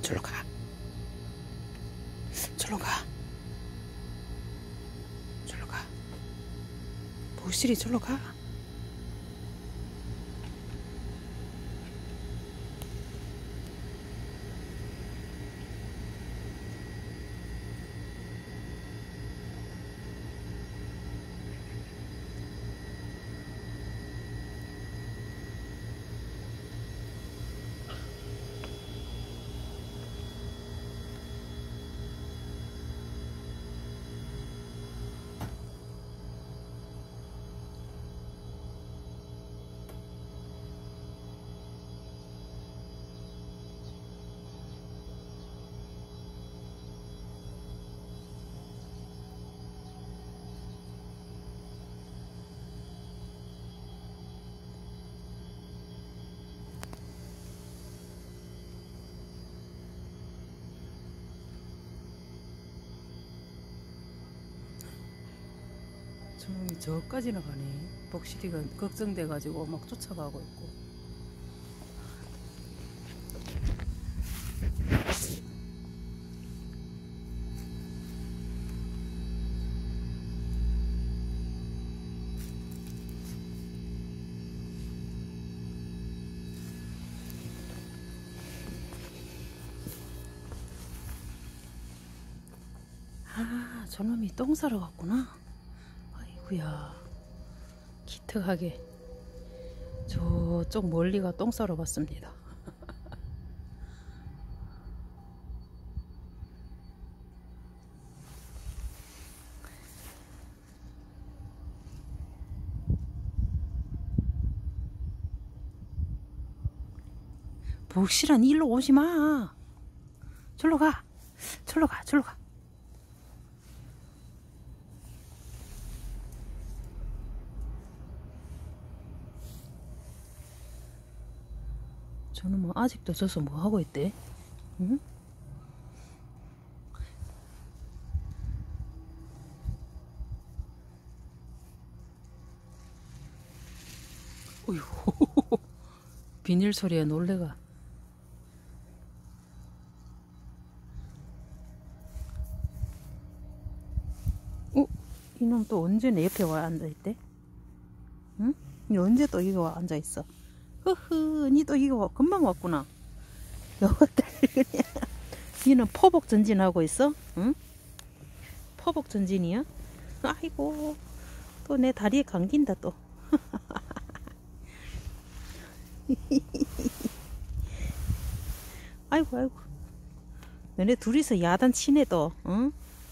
절로 가. 절로 가. 절로 가. 복실이 절로 가. 저놈이 저까지나 가네. 복실이가 걱정돼가지고 막 쫓아가고 있고. 아, 저놈이 똥 싸러 갔구나. 아이고야, 기특하게 저쪽 멀리가 똥 싸러 갔습니다. 복실한 일로 오지마. 절로 가. 절로 가. 절로 가. 저는 뭐 아직도 저서 뭐 하고 있대? 응? 어이구, 비닐 소리에 놀래가. 이놈 또 언제 내 옆에 와 앉아있대? 응? 니 언제 또 이거 와 앉아있어? 흐흐, 니 또 이거 금방 왔구나. 요것들 그냥. 니는 포복 전진하고 있어? 응? 포복 전진이야? 아이고, 또 내 다리에 감긴다 또. 아이고 아이고, 너네 둘이서 야단 치네 또. 응?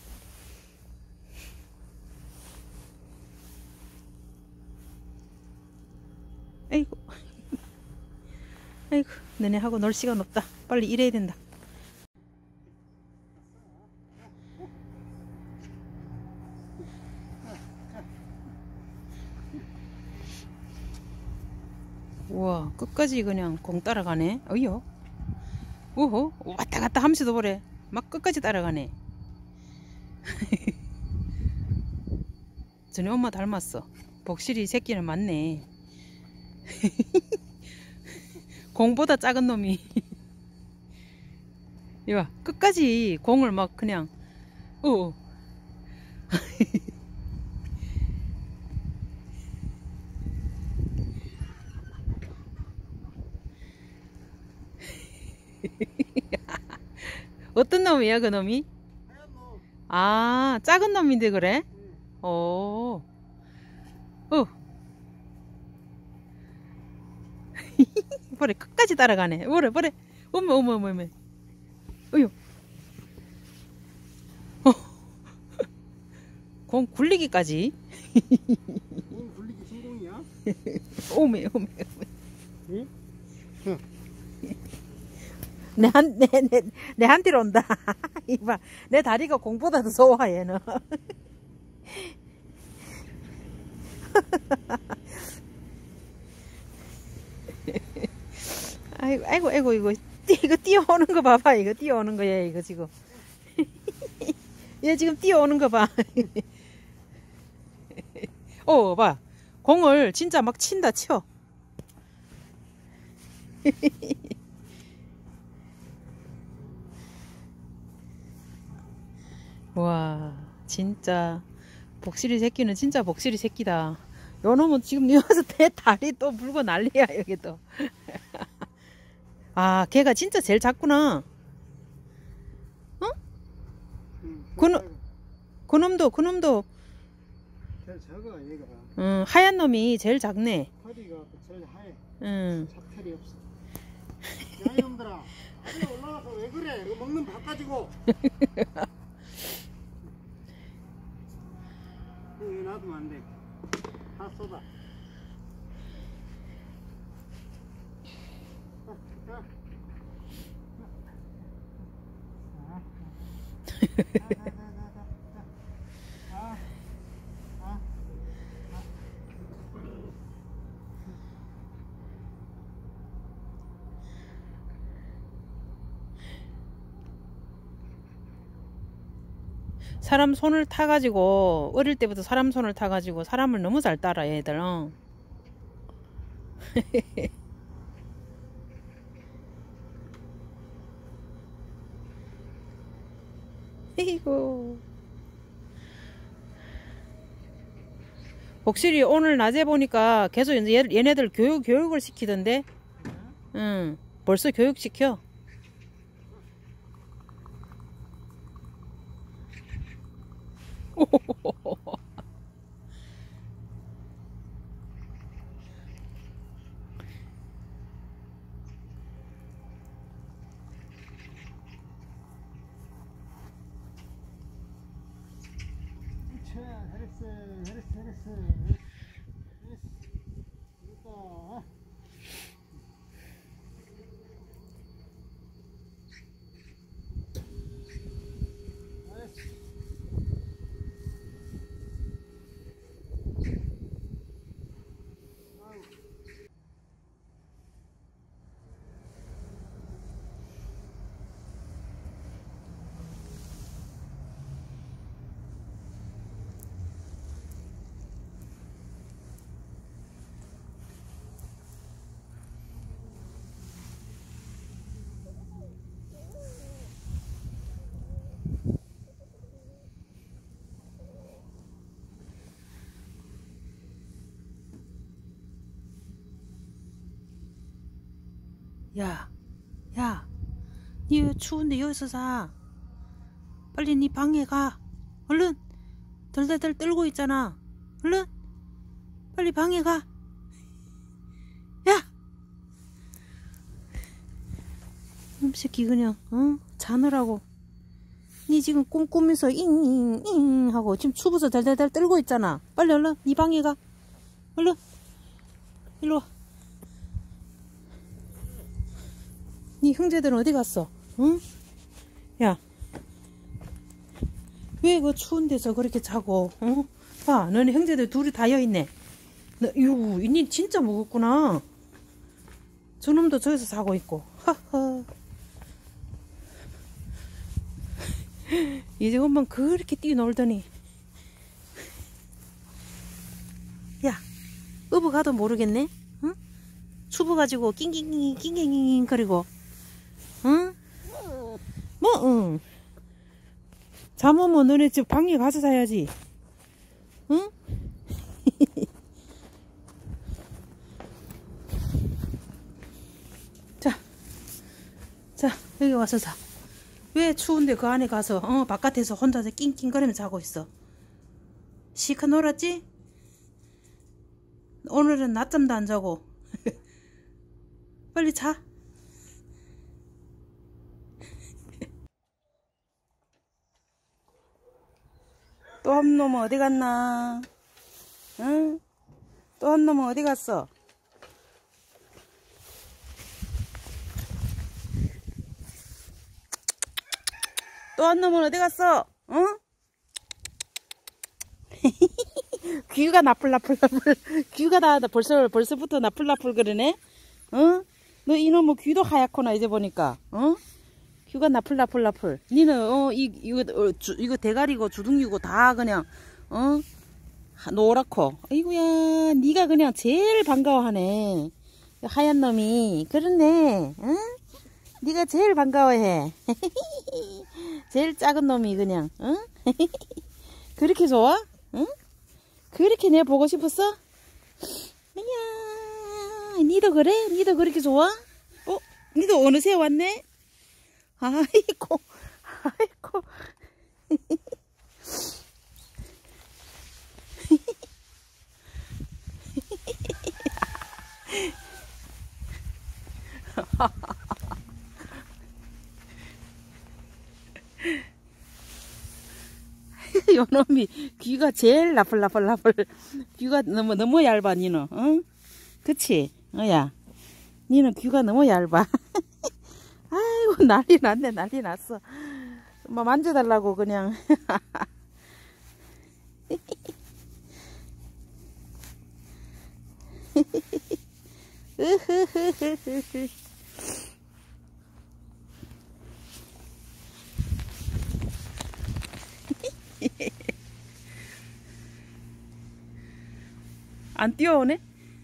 아이고 아이고, 너네 하고 놀 시간 없다. 빨리 일해야 된다. 우와, 끝까지 그냥 공 따라가네. 어이요. 오호, 왔다 갔다 하면서도 보래. 막 끝까지 따라가네. 전에 엄마 닮았어. 복실이 새끼는 맞네. 공보다 작은 놈이. 이봐, 끝까지 공을 막 그냥. 어떤 놈이야 그 놈이? 아, 작은 놈인데 그래? 오. 버래, 끝까지 따라가네. 버래. 어머. 어휴. 공 굴리기까지. 공 굴리기 성공이야? 오메. 응? 내한테로 온다. 이봐, 내 다리가 공보다 더 좋아 얘는. 아이고 이거 뛰어오는 거 봐봐. 이거 뛰어오는 거야 이거 지금. 얘 지금 뛰어오는 거 봐. 봐, 공을 진짜 막 친다 쳐. 와, 진짜 복실이 새끼는 진짜 복실이 새끼다. 요 놈은 지금 여기서 내 다리 또 물고 난리야 여기 또. 아, 걔가 진짜 제일 작구나. 어? 그놈도 제일 작아 얘가. 하얀 놈이 제일 작네. 허리가 제일 하얘. 응. 잡털이 없어. 야 이놈들아, 하늘에 올라가서 왜 그래? 이거 먹는 밥 가지고. 여기 놔두면 안 돼. 다 쏟아. 사람 손을 타가지고 어릴 때부터 사람 손을 타가지고 사람을 너무 잘 따라 얘들. 이고 복실이 오늘 낮에 보니까 계속 이제 얘네들 교육을 시키던데. 응, 벌써 교육시켜. 잘했어. 야, 니 왜 추운데 여기서 자? 빨리 니 방에 가. 얼른. 덜덜덜 떨고 있잖아. 얼른. 빨리 방에 가. 야! 이 새끼 그냥 자느라고. 니 지금 꿈꾸면서 잉잉잉 하고 지금 추워서 덜덜덜 떨고 있잖아. 빨리 얼른 니 방에 가. 얼른. 일로 와. 니 형제들은 어디 갔어? 응? 야, 왜 그 추운 데서 그렇게 자고? 어? 봐, 너네 형제들 둘이 다 여있네. 니 진짜 무겁구나. 저놈도 저기서 자고 있고. 하하. 이제 엄마 그렇게 뛰놀더니. 야, 어부 가도 모르겠네? 응? 추워가지고 낑낑낑낑낑낑 거리고. 응? 응. 잠오면 너네 집 방에 가서 자야지. 응? 자, 여기 와서 자. 왜 추운데 그 안에 가서, 바깥에서 혼자서 낑낑거리며 자고 있어? 시커 놀았지? 오늘은 낮잠도 안 자고. 빨리 자. 또 한 놈은 어디 갔나? 응? 또 한 놈은 어디 갔어? 또 한 놈은 어디 갔어? 응? 귀가 나풀나풀. 귀가 다 벌써부터 나풀나풀 그러네? 응? 너 이놈의 귀도 하얗구나 이제 보니까. 응? 귀가 나풀나풀. 니는 이거 대가리고 주둥이고 다 그냥 노랗고. 아이고야, 니가 그냥 제일 반가워하네. 하얀 놈이. 그렇네. 응? 니가 제일 반가워해. 제일 작은 놈이 그냥. 응? 그렇게 좋아? 응? 그렇게 내 보고 싶었어? 아니야. 니도 그래? 니도 그렇게 좋아? 어? 니도 어느새 왔네? 아이고, 아이고. 요놈이 귀가 제일 나풀나풀나풀. 귀가 너무 얇아 니는. 응? 그치? 야 니는 귀가 너무 얇아. 아이고 난리 났네. 난리 났어. 뭐 만져달라고 그냥. 안 뛰어오네?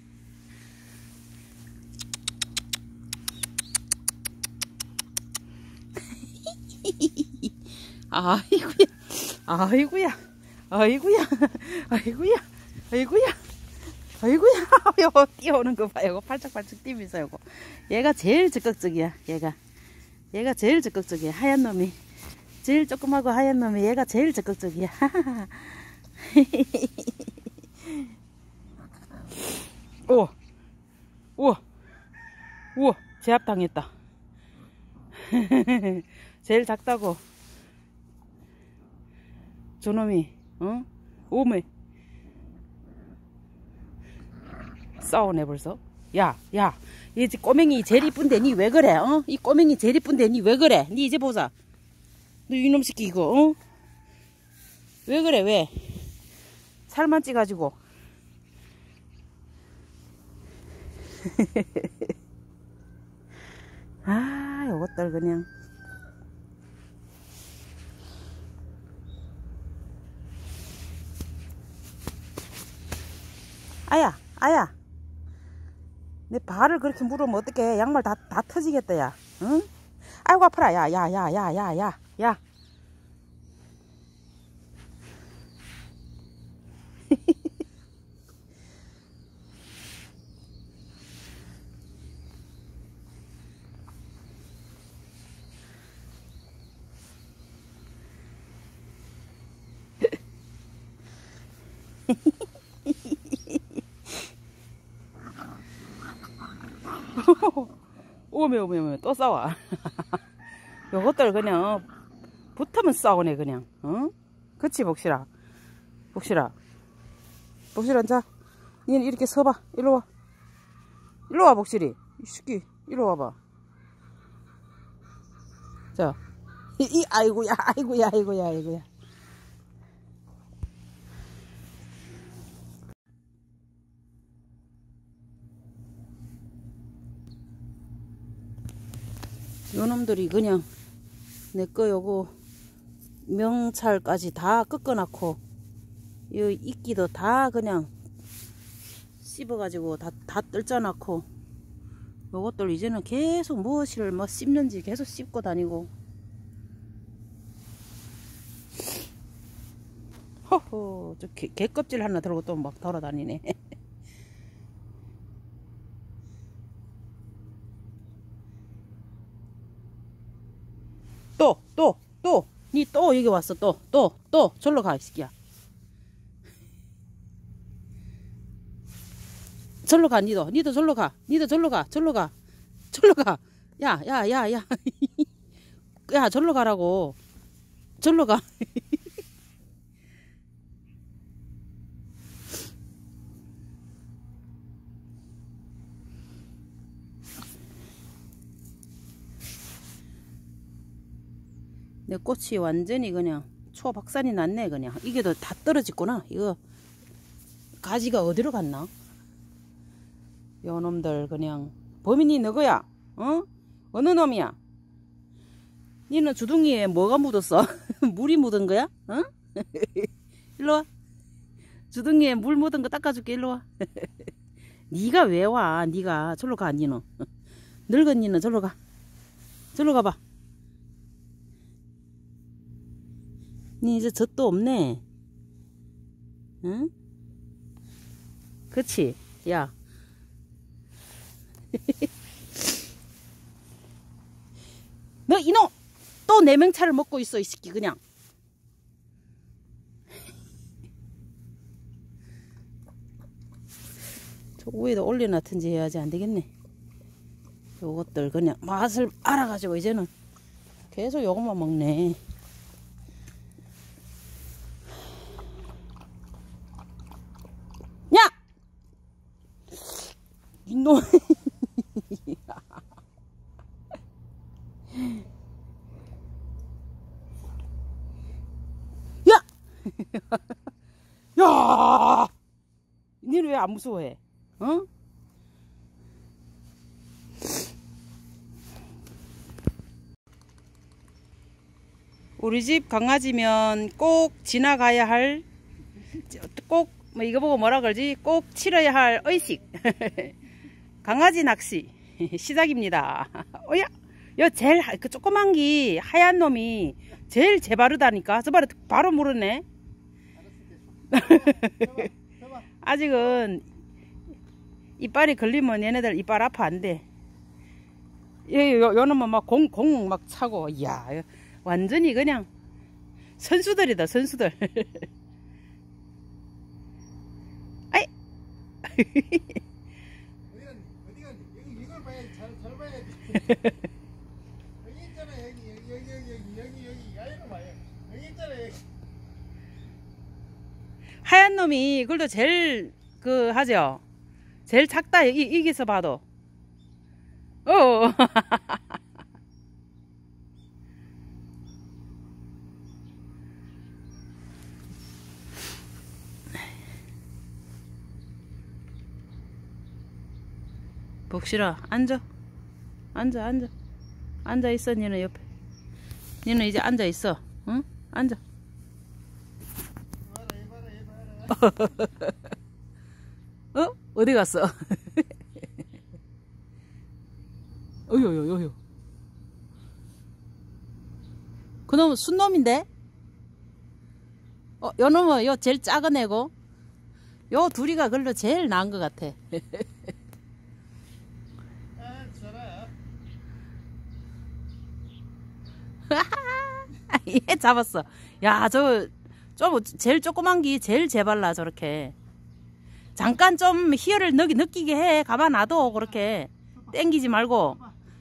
아이고야, 아이고야, 아이고야, 아이고야, 아이고야, 아이고야. 요거 뛰어오는 거 봐. 요거 팔짝팔짝 뛰면서 요거. 얘가 제일 적극적이야. 얘가 제일 적극적이야. 하얀 놈이. 제일 조그마고 하얀 놈이 얘가 제일 적극적이야. 오, 우와, 우와, 제압당했다. 제일 작다고. 저놈이, 어? 오메. 싸우네 벌써. 야, 이 꼬맹이 제일 이쁜데 니 왜 그래? 어? 이 꼬맹이 제일 이쁜데 니 왜 그래? 니 이제 보자. 너 이놈 새끼 이거, 어? 왜 그래, 왜? 살만 찌가지고. 아, 요것들 그냥. 아야. 내 발을 그렇게 물으면 어떡해. 양말 다 터지겠다, 야. 응? 아이고, 아파라. 야. 오메 또 싸워. 요것들 그냥 붙으면 싸우네 그냥. 어? 그치 복실아. 복실아 자 니는 이렇게 서봐. 일로와 복실이. 이 새끼 일로 와봐. 자 아이고야. 요놈들이 그냥 내거 요거 명찰까지 다 꺾어놨고 요 이끼도 다 그냥 씹어가지고 다 뜰짜놨고 요것들 이제는 계속 무엇을 뭐 씹는지 계속 씹고 다니고. 허허, 저 개껍질 하나 들고 또 막 돌아다니네. 니 또 여기 왔어. 또 절로 가 이 새끼야. 절로 가. 니도 절로 가. 절로 가. 야 야 절로 가라고. 절로 가. 내 꽃이 완전히 그냥 초박산이 났네. 그냥 이게 다 떨어졌구나. 이거 가지가 어디로 갔나? 요놈들 그냥. 범인이 너거야? 어? 어느 놈이야? 니는 주둥이에 뭐가 묻었어? 물이 묻은 거야? 어? 일로와. 주둥이에 물 묻은 거 닦아줄게. 일로와. 니가 왜 와? 니가 절로 가. 니는 늙은 니는 절로 가. 절로 가봐. 니 이제 젖도 없네. 응? 그치? 야. 너 이놈! 또 내 명차를 먹고 있어, 이 새끼, 그냥. 저 위에다 올려놨든지 해야지 안 되겠네. 요것들 그냥 맛을 알아가지고 이제는 계속 요것만 먹네. 야! 이놈. 야! 야! 니는 왜 안 무서워해? 어? 우리 집 강아지면 꼭 지나가야 할, 꼭, 뭐 이거 보고 뭐라 그러지? 꼭 치러야 할 의식. 강아지 낚시 시작입니다. 어야, 여 제일 그 조그만 기 하얀 놈이 제일 재바르다니까. 저 바로 물었네. 아직은 이빨이 걸리면 얘네들 이빨 아파 안 돼. 요 놈은 막 공 막 차고, 이야, 완전히 그냥 선수들이다, 선수들. 아이. 어디 갔니? 여기 이걸 봐야지. 잘 봐야지. 여기 있잖아. 여기 야이로 봐요. 여기 있잖아. 여기. 하얀 놈이 그래도 제일 그 하죠. 제일 작다. 여기서 봐도. 어. 복실아, 앉아. 앉아 있어. 니는 옆에. 니는 이제 앉아 있어. 응? 앉아. 어? 어디 갔어? 어휴. 그놈은 순놈인데? 요 놈은 요 제일 작은 애고, 요 둘이가 글로 제일 나은 것 같아. 얘 잡았어. 야, 좀 제일 조그만 게 제일 재발라, 저렇게. 잠깐 좀 희열을 느끼게 해. 가만 놔둬, 그렇게. 땡기지 말고.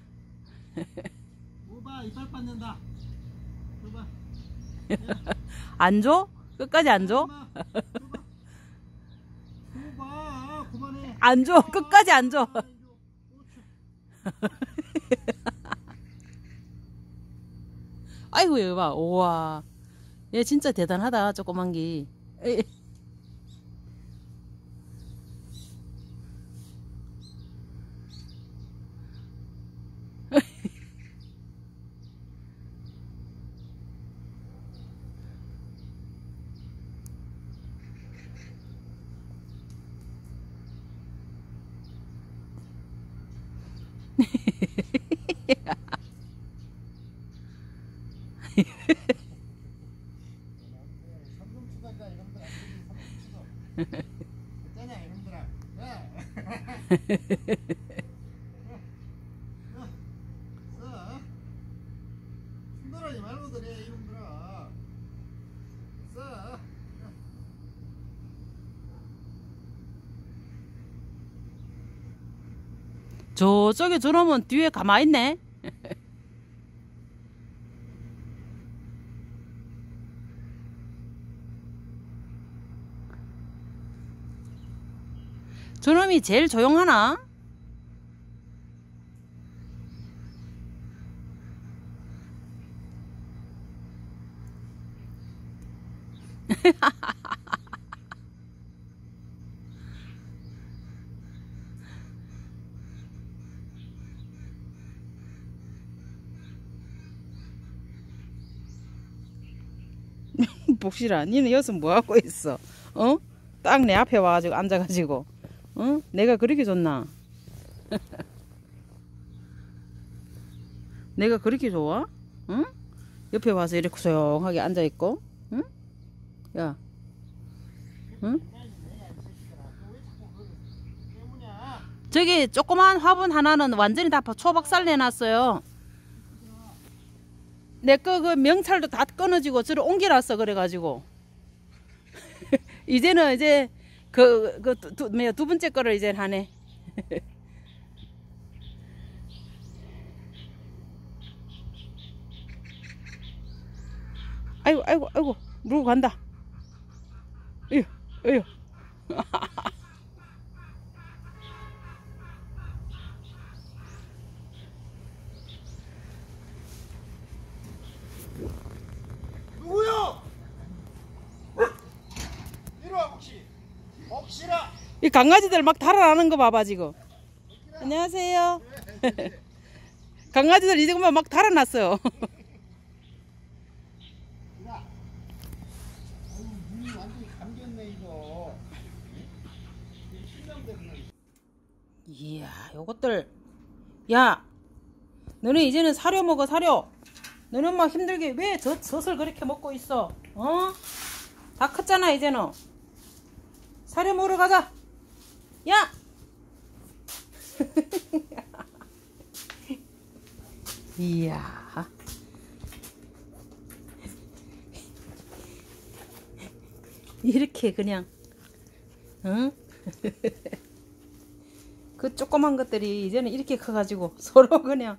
오바 이빨 빠진다. 오바. 안 줘? 끝까지 안 줘? 오바 그만해. 안 줘. 끝까지 안 줘. 아이고, 여봐. 우와. 얘 진짜 대단하다, 조그만 게. 있잖아 이놈들아. 순돌하지 말고 그래 이놈들아. 저쪽에 저놈은 뒤에 가만히 있네. 저놈이 제일 조용하나? 복실아, 니는 여기서 뭐하고 있어? 어? 딱 내 앞에 와가지고 앉아가지고, 어? 내가 그렇게 좋나? 내가 그렇게 좋아? 응? 옆에 와서 이렇게 조용하게 앉아있고, 응? 야, 응? 저기 조그만 화분 하나는 완전히 다 초박살 내놨어요. 내 거 그 명찰도 다 끊어지고 저를 옮겨놨어. 그래가지고 이제는 이제 두 번째 거를 이제 하네. 아이고 아이고 아이고 물고 간다. 어휴 어휴. 누구요? 이리와 혹시 혹시라. 이 강아지들 막 달아나는 거 봐봐 지금. 안녕하세요. 강아지들 이제 그만 막 달아났어요. 눈이 완전히 감겼네 이거. 이야, 요것들. 야, 너네 이제는 사료 먹어, 사료. 너는 막 힘들게 왜 젖을 그렇게 먹고 있어? 어? 다 컸잖아, 이제는. 사료 먹으러 가자. 야! 이야. 이렇게 그냥, 응? 그 조그만 것들이 이제는 이렇게 커가지고 서로 그냥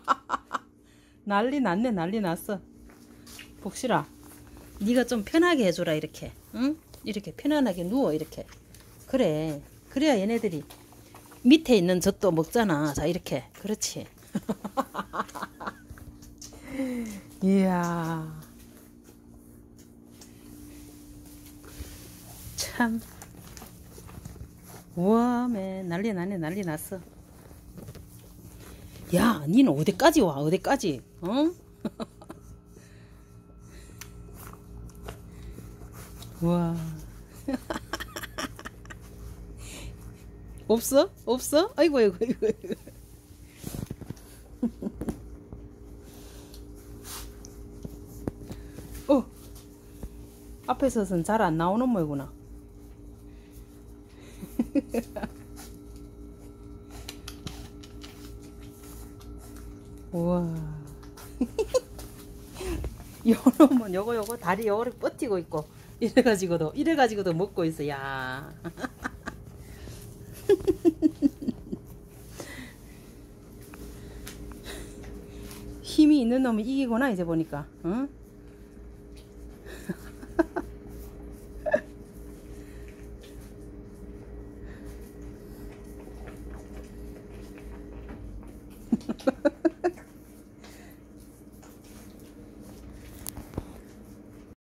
난리 났네. 난리 났어. 복실아, 네가 좀 편하게 해줘라. 이렇게, 응? 이렇게 편안하게 누워. 이렇게. 그래, 그래야 얘네들이 밑에 있는 젖도 먹잖아. 자, 이렇게. 그렇지. 이야, 참. 우와, 난리 나네. 난리 났어. 야, 니는 어디까지 와? 어디까지? 어? 와. 없어? 없어? 아이고 아이고 아이고. 어. 앞에 서서는 잘 안 나오는 모이구나. 우와. 요놈은 요거 다리 요거를 뻗티고 있고 이래가지고도 먹고 있어. 야. 힘이 있는 놈이 이기구나 이제 보니까. 응?